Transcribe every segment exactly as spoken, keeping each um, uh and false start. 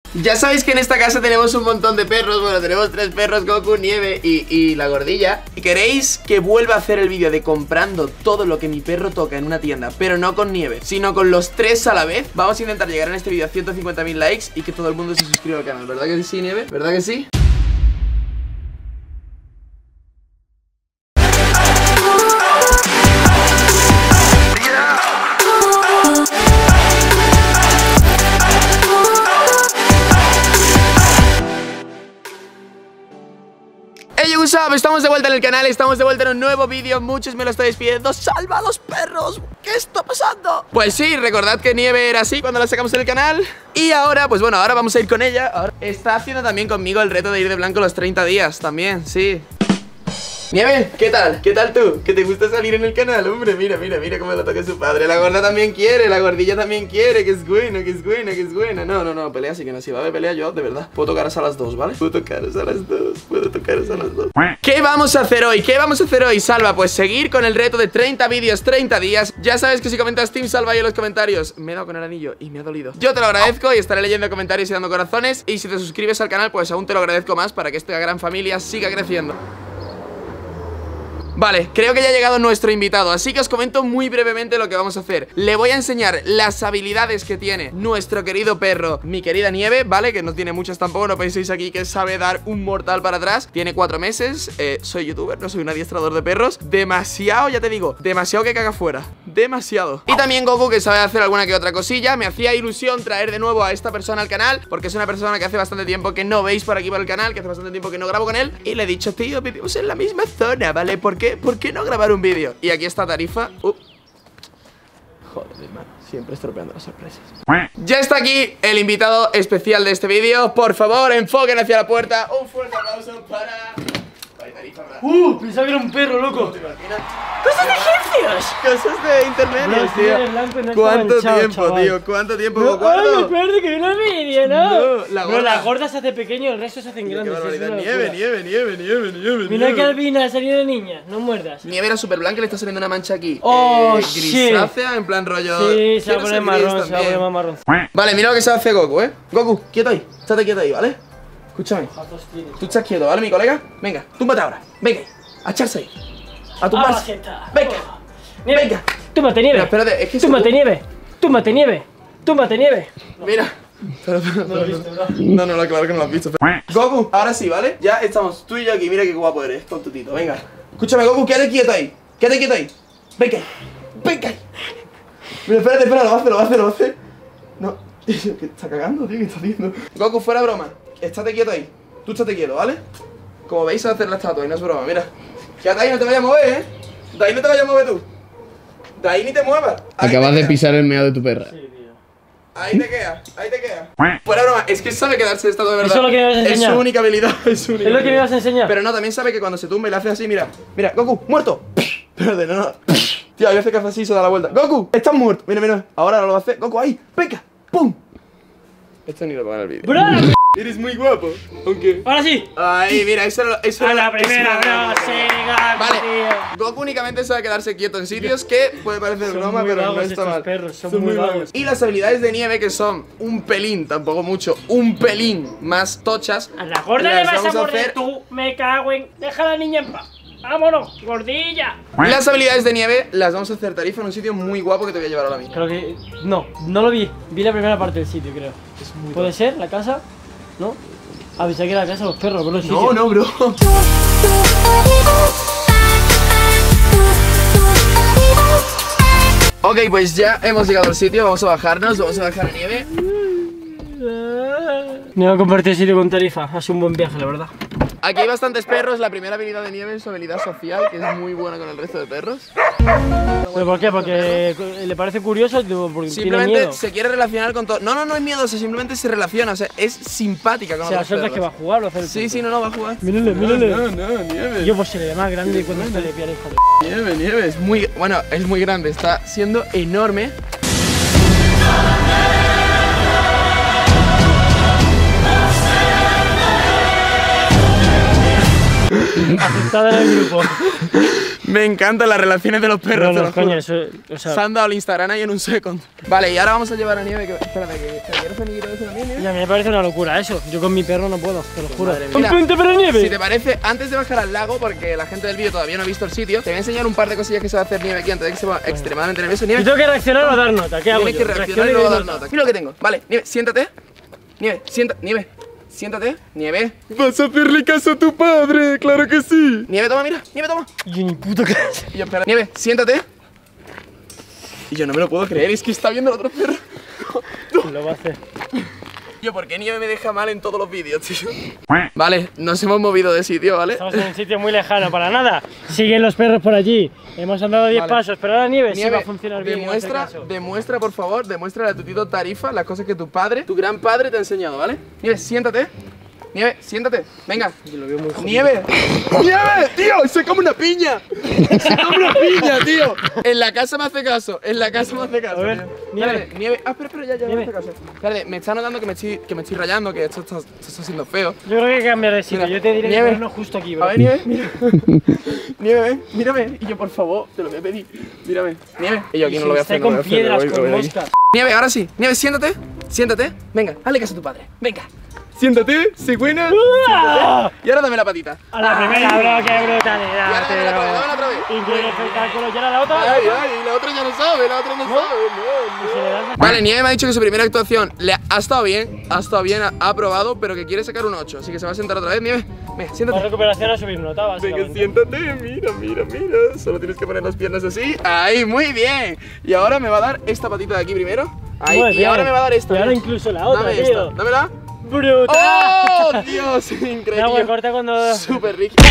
Ya sabéis que en esta casa tenemos un montón de perros. Bueno, tenemos tres perros, Goku, Nieve y, y la gordilla. Y queréis que vuelva a hacer el vídeo de comprando todo lo que mi perro toca en una tienda, pero no con Nieve, sino con los tres a la vez. Vamos a intentar llegar en este vídeo a ciento cincuenta mil likes y que todo el mundo se suscriba al canal. ¿Verdad que sí, Nieve? ¿Verdad que sí? Hey, what's up? Estamos de vuelta en el canal, estamos de vuelta en un nuevo vídeo. Muchos me lo estáis pidiendo. ¡Salva a los perros! ¿Qué está pasando? Pues sí, recordad que Nieve era así cuando la sacamos en el canal. Y ahora, pues bueno, ahora vamos a ir con ella. Ahora está haciendo también conmigo el reto de ir de blanco los treinta días. También, sí. Nieve, ¿qué tal? ¿Qué tal tú? ¿Que te gusta salir en el canal? Hombre, mira, mira, mira cómo lo toca su padre. La gorda también quiere, la gordilla también quiere. Que es buena, que es buena, que es buena. No, no, no, pelea sí que no. Si va a haber pelea yo, de verdad puedo tocaros a las dos, ¿vale? Puedo tocaros a las dos, puedo tocaros a las dos. ¿Qué vamos a hacer hoy? ¿Qué vamos a hacer hoy, Salva? Pues seguir con el reto de treinta vídeos, treinta días. Ya sabes que si comentas Team Salva ahí en los comentarios, me he dado con el anillo y me ha dolido, yo te lo agradezco y estaré leyendo comentarios y dando corazones. Y si te suscribes al canal, pues aún te lo agradezco más para que esta gran familia siga creciendo. Vale, creo que ya ha llegado nuestro invitado, así que os comento muy brevemente lo que vamos a hacer. Le voy a enseñar las habilidades que tiene nuestro querido perro, mi querida Nieve, ¿vale? Que no tiene muchas tampoco, no penséis aquí que sabe dar un mortal para atrás. Tiene cuatro meses, eh, soy youtuber, no soy un adiestrador de perros. Demasiado, ya te digo, demasiado que caga fuera. Demasiado. Y también Goku, que sabe hacer alguna que otra cosilla. Me hacía ilusión traer de nuevo a esta persona al canal, porque es una persona que hace bastante tiempo que no veis por aquí por el canal, que hace bastante tiempo que no grabo con él. Y le he dicho, tío, vivimos en la misma zona, ¿vale? ¿Por qué? ¿Por qué no grabar un vídeo? Y aquí está Tarifa. uh. Joder, hermano, siempre estropeando las sorpresas. Ya está aquí el invitado especial de este vídeo. Por favor, enfoquen hacia la puerta. Un fuerte aplauso para... Tarifa, Uh, pensaba que era un perro, loco. ¡Cosas de egipcios! Cosas de intermedios, tío. No, ¿cuánto tiempo, chaval. tío? ¿Cuánto tiempo, no, Goku? Ay, me perdí que no vídeo, ¿no? No, la gorda. Bro, la gorda se hace pequeño, el resto se hacen grandes. Nieve, nieve, nieve, nieve, nieve, nieve. Mira que albina ha salido de niña, no muerdas. Nieve era súper blanca y le está saliendo una mancha aquí. Oh, eh, grisácea, en plan rollo. Sí, se va a poner marrón, se va a poner más marrón. Vale, mira lo que se hace Goku, eh. Goku, quieto ahí, estate quieto ahí, ¿vale? Escúchame. Tú estás quieto, ¿vale, mi colega? Venga, túmbate ahora. Venga, a echarse ahí. A tumbarse. Venga. Nieve. Venga. Túmbate, Nieve. Mira, espérate, es que Túmbate, Nieve. Túmbate, Nieve. Túmbate, Nieve. Mira. Pero, pero, no lo he visto, bro. No, no, claro que no lo has visto. Goku, ahora sí, ¿vale? Ya estamos tú y yo aquí. Mira qué guapo eres con tu tito. Venga. Escúchame, Goku, quédate quieto ahí. Quédate quieto ahí. Venga. Venga. Mira, espérate, espérate, lo va a hacer, lo va a hacer, lo va a hacer. No. ¿Qué está cagando, tío? ¿Qué está haciendo? Goku, fuera broma. Estate quieto ahí. Tú estate quieto, ¿vale? Como veis, a hacer la estatua y no es broma, mira. Quédate ahí, no te vayas a mover, ¿eh? De ahí no te vayas a mover tú. De ahí ni te muevas. Ahí Acabas te de quedas. pisar el meado de tu perra. Sí, tío. Ahí te quedas, ahí te quedas. Fuera broma, es que sabe quedarse de estatua de verdad. Eso es lo que me vas a enseñar. Es su única habilidad, es su única Es lo que me habilidad. vas a enseñar. Pero no, también sabe que cuando se tumba y le hace así, mira. Mira, Goku, muerto. Espérate, no, no. Tío, hay veces que hace así y se da la vuelta. Goku, estás muerto. Mira, mira, ahora lo va a hacer. Goku, ahí, venga, pum. Esto ni lo pongo en el vídeo. ¡Bro! Eres muy guapo. Aunque. Ahora sí. Ay, mira, eso era. Eso A era- la primera, eso era- bro. Siga, Vale, tío. Goku únicamente sabe quedarse quieto en sitios que puede parecer Son broma, muy pero no vagos está estos mal. perros, son muy vagos. Y las habilidades de Nieve, que son un pelín, tampoco mucho, un pelín más tochas. A la gorda le las vas a vamos a morder hacer- tú. Me cago en. Deja a la niña en paz. Vámonos, gordilla. Las habilidades de Nieve las vamos a hacer, Tarifa, en un sitio muy guapo que te voy a llevar ahora mismo. Creo que. No, no lo vi. Vi la primera parte del sitio, creo. Es muy ¿Puede ser? ¿La casa? ¿No? Ah, pensé que era la casa de los perros, pero sí. No, no, bro. Ok, pues ya hemos llegado al sitio, vamos a bajarnos, vamos a bajar a Nieve. Me voy a compartir sitio con Tarifa. Ha sido un buen viaje, la verdad. Aquí hay bastantes perros, la primera habilidad de Nieve es su habilidad social, que es muy buena con el resto de perros. ¿Pero por qué? Porque le parece curioso, tipo, porque tiene Simplemente miedo. se quiere relacionar con todo. No, no, no es miedo, o sea, simplemente se relaciona, o sea, es simpática con O sea, otros suelta perros. que va a jugar o hacer el Sí, tonto. sí, no, no, va a jugar. Mírale, mírale. No, no, no, Nieve. Yo pues se le ve más grande cuando se le pierde, hijo de... Nieve, Nieve, es muy, bueno, es muy grande, está siendo enorme. Aceptada en el grupo. Me encantan las relaciones de los perros, No, te no, lo juro. coño, eso, o sea... Se han dado el Instagram ahí en un second. Vale, y ahora vamos a llevar a Nieve que... Espérate, que... ¿Quieres venir a decir a Nieve? Y a mí me parece una locura eso. Yo con mi perro no puedo, te lo juro. Madre ¡Un mía. puente para nieve! Si te parece, antes de bajar al lago, porque la gente del vídeo todavía no ha visto el sitio, te voy a enseñar un par de cosillas que se va a hacer Nieve aquí antes de que se va extremadamente nervioso. Nieve, Yo tengo que reaccionar o dar nota, ¿qué hago tienes yo? que reaccionar Reacciono y luego doy dar nota. nota. Mira lo que tengo. Vale, Nieve, siéntate. Nieve, siéntate. Nieve, siéntate. Nieve. Vas a hacerle caso a tu padre, claro que sí. Nieve, toma, mira. Nieve, toma. Y yo ni puto caso. Y yo, espera. Nieve, siéntate. Y yo no me lo puedo creer, es que está viendo el otro perro. Lo va a hacer. Yo, ¿por qué Nieve me deja mal en todos los vídeos, tío? Vale, nos hemos movido de sitio, ¿vale? Estamos en un sitio muy lejano, para nada. Siguen los perros por allí. Hemos andado diez Vale. pasos, pero ahora la nieve, sí Nieve, va a funcionar bien. y va a hacer demuestra, caso. demuestra, por favor, demuestra a tu tito Tarifa las cosas que tu padre, tu gran padre te ha enseñado, ¿vale? Nieve, siéntate. Nieve, siéntate. Venga. Yo lo veo muy jodido. Nieve. Nieve, tío, se come una piña. Se come una piña, tío. En la casa me hace caso. En la casa me hace caso. A ver, tío. Nieve. Espérate, Nieve. Ah, espera, espera, ya, ya me Nieve. hace caso. Espérate, me está notando que me estoy, que me estoy rayando, que esto está, esto está siendo feo. Yo creo que hay que cambiar de sitio. Mira, Yo te diré nieve. que ponernos justo aquí, bro. A ver, Nieve, mira. Nieve, ven, mírame. Y yo, por favor, te lo voy a pedir. Mírame. Nieve. Y yo aquí Y no lo voy a está hacer. no lo con voy a hacer, me piedras, voy, me con voy de aquí. moscas. Nieve, ahora sí. Nieve, siéntate. Siéntate. Venga, hazle caso a tu padre. Venga. Siéntate, cigüeña. ¡Ah! Y ahora dame la patita. A la primera, bro, qué Y ahora brutalidad, dame la otra vez, dame la otra vez. tío. Increíble espectáculo. ¿Y ahora la otra? Ay, ay, la otra ya no sabe, la otra no, sabe. No, Y si le das a- Vale, Nieve me ha dicho que su primera actuación le ha, ha estado bien, ha estado bien, ha, ha aprobado, pero que quiere sacar un ocho. Así que se va a sentar otra vez, Nieve. Venga, La siéntate. recuperación a subir nota, Venga, básicamente. siéntate, mira, mira, mira. Solo tienes que poner las piernas así. Ahí, muy bien. Y ahora me va a dar esta patita de aquí primero. Ahí, Muy y bien. ahora me va a dar esta. Y ahora mira. incluso la otra, Dame tío. esta, dámela. ¡Brutal! ¡Oh, Dios! Me hago Increíble. el corte cuando... Súper rígido.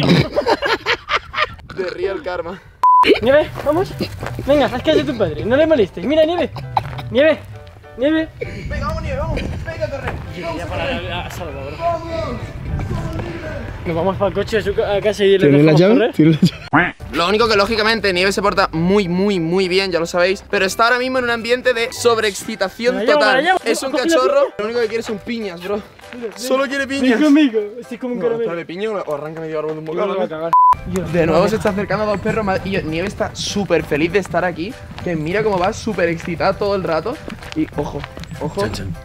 De Real Karma. Nieve, vamos. Venga, haz caso a tu padre, no le molestes. Mira, Nieve. Nieve. Nieve. Venga, vamos, Nieve, vamos. Venga a correr. Ya para a salvo, bro. Nos vamos para el coche a, su, a casa y le ¿Tienes la dejamos llave? correr. ¿Tienes la llave? Lo único que lógicamente Nieve se porta muy, muy, muy bien, ya lo sabéis. Pero está ahora mismo en un ambiente de sobreexcitación Me la llevo, me la total. llevo. Es un Coge la cachorro. Lo único que quiere son piñas, bro. Solo quiere Ven piñas. conmigo. Estoy como un No, caramelo. dale piña o arranca medio árbol de un Yo me voy a bocado. cagar. Yo- De nuevo se está acercando a dos perros más. Y yo- Nieve está súper feliz de estar aquí. Que mira cómo va súper excitada todo el rato. Y ojo, ojo.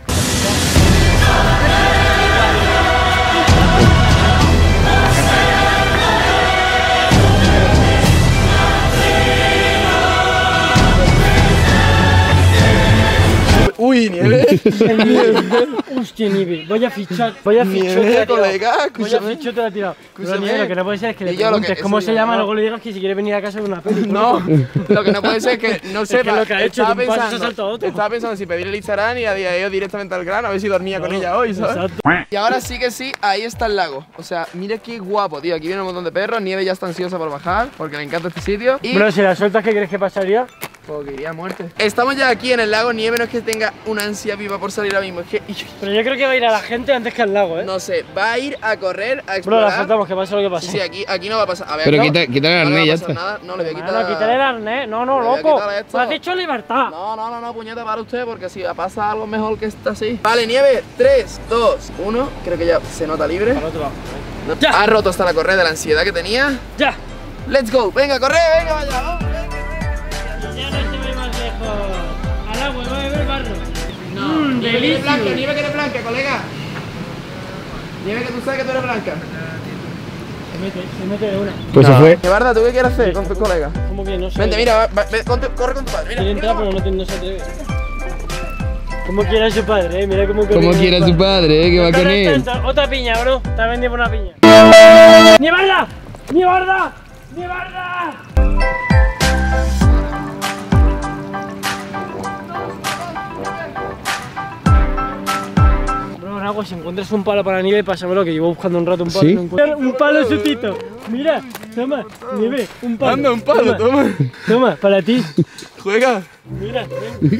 Uy, Nieve. Hostia, Nieve, vaya fichar, vaya Nieve, fichote la ha tirado. colega, Vaya escúchame. fichote la ha tirado. Pero Escúchame. Nieve, lo que no puede ser es que le Y yo lo que- preguntes cómo eso se ya, llama, no. luego le digas que si quiere venir a casa de una peli. No, lo que no puede ser es que no sepa. lo que ha hecho, estaba de un paso se ha pensando, saltado otro. estaba pensando si pedir el Instagram y a día de hoy directamente al grano, a ver si dormía con No, ella hoy, ¿sabes? exacto. Y ahora sí que sí, ahí está el lago. O sea, mira qué guapo, tío. Aquí viene un montón de perros. Nieve ya está ansiosa por bajar porque le encanta este sitio. Y Bro, si la sueltas, ¿qué crees que pasaría? pues, que iría a muerte. Estamos ya aquí en el lago. Nieve no es que tenga una ansia viva por salir ahora mismo. Es que, Pero yo creo que va a ir a la gente antes que al lago, ¿eh? no sé, va a ir a correr, a Bro, explorar. la soltamos, que pase lo que pase. Sí, aquí, aquí no va a pasar. A ver, Pero no, quita, quita el no le va arnés, a ya pasar está. nada. No le voy a quitar. Mano, quítale el arnés. No, no, Le voy a loco. quitar esto. Me has dicho libertad. No, no, no, no, puñeta para usted, porque si pasa algo mejor que está así. Vale, Nieve, tres, dos, uno. Creo que ya se nota libre. Al otro lado. No, Ya. ha roto hasta la correa de la ansiedad que tenía. Ya. Let's go, venga, corre, venga, vaya, vamos, venga, Ya no se ve más lejos. Al agua, va a beber barro. No, Mmm, Nieve que eres blanca, delicioso. Nieve que eres blanca, colega. Nieve que tú sabes que tú eres blanca. Se mete, se mete de una. Pues se fue. Barda, ¿tú qué quieres hacer con tus colegas? ¿Cómo que no sé? Vente, mira, va, va, ve, con tu- corre con tu padre, mira. Quiere mira entrar, pero cómo- no, te- no se atreve. Como quiera su padre, eh. Mira cómo corre Como con quiera el su padre, eh, que va Pero con está- él. está- Otra piña, bro. Está vendiendo por una piña. ¡Ni barda! ¡Ni barda! ¡Ni barda! Bro, Nago, si encuentras un palo para nieve, pásamelo, que llevo buscando un rato un palo. ¿Sí? y no encuentro. Un palo, sutito. Mira, toma, nieve, un palo. Anda, un palo, toma. Toma, para ti. Juega. Mira, ven.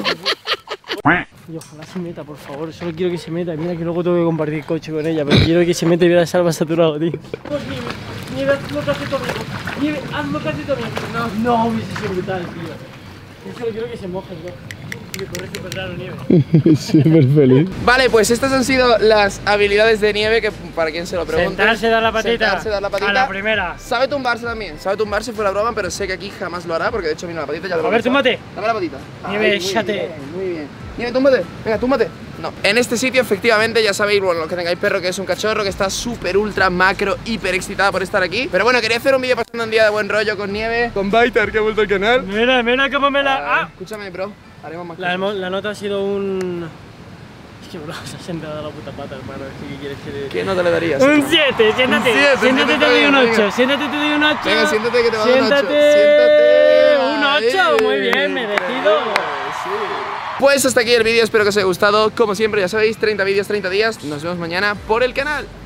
Y ojalá se meta, por favor. Solo quiero que se meta. Mira que luego tengo que compartir coche con ella, pero quiero que se meta y vea salva saturado, tío. Pues nieve, nieve, hazlo casi todo bien. Nieve, hazlo casi todo bien. No, no, hubiese sido brutal, tío. Yo solo quiero que se moje, bro. Que corre súper raro, Nieve. Súper feliz. Vale, pues estas han sido las habilidades de Nieve, que para quien se lo pregunte. Sentarse, dar la patita. Sentarse, dar la patita. A la primera. Sabe tumbarse también, sabe tumbarse fuera broma, pero sé que aquí jamás lo hará, porque de hecho vino la patita ya lo A ver, túmbate. Dame la patita. Nieve, Ay, muy échate. bien, muy bien. Nieve, túmbate. Venga, túmbate. No. En este sitio, efectivamente, ya sabéis, bueno, los que tengáis perro, que es un cachorro que está súper, ultra, macro, hiper excitada por estar aquí. Pero bueno, quería hacer un vídeo pasando un día de buen rollo con Nieve, con Baitar, que ha vuelto al canal. Mira, mira cómo me la. Ah, ¡Ah! escúchame, bro. Haremos más La, cosas. la nota ha sido un. Es que, bro, se ha sentado a la puta pata, hermano. ¿Qué quieres que le.? ¿Qué nota le darías? Un siete, siéntate. Un siete, siéntate, te siéntate, doy un venga. ocho. Siéntate, te doy un ocho. Venga, siéntate que te va a dar un ocho. Siéntate. Siéntate. Un ocho, muy bien, merecido. Sí. Pues hasta aquí el vídeo, espero que os haya gustado. Como siempre, ya sabéis, treinta vídeos, treinta días. Nos vemos mañana por el canal.